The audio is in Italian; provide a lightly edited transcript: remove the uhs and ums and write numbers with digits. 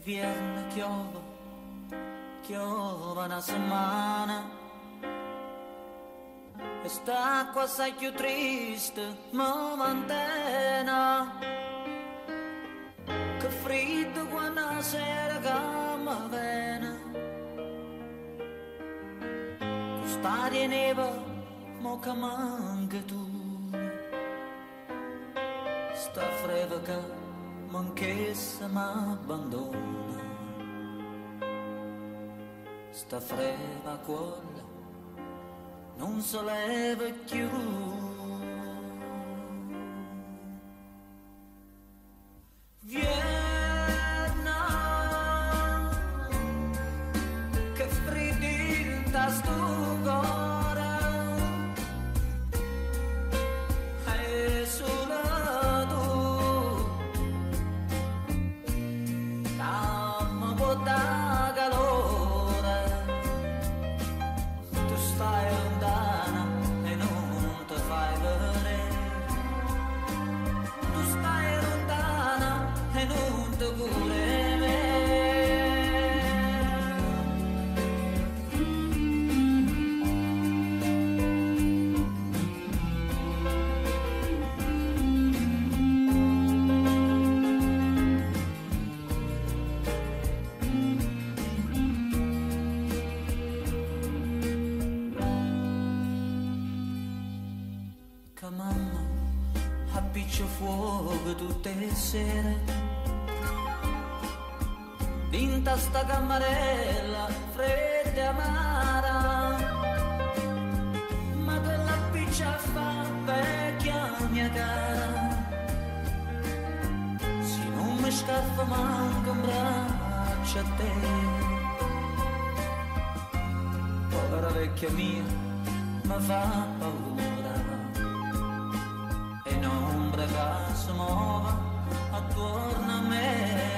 L'inverno chiova una settimana e sta acqua assai più triste mi mantena. Che freddo quando la sera che mi viene, quest'aria neva mo che manca tu, sta freva che manchessa m'abbandona, sta freva quella non si leva più. Vienna, che fredda sto cuore, è solo tu che mi può dare calore. Tu stai lontana e non ti fai vedere, tu stai lontana e non ti curi me. Che mamma appiccia fuoco tutte le sere dinta sta camarella fredda e amara, ma quella appiccia fa vecchia mia cara, se non mi scaffa manca un braccio a te. Povera vecchia mia mi fa paura, e un'ombra che si muova attorno a me.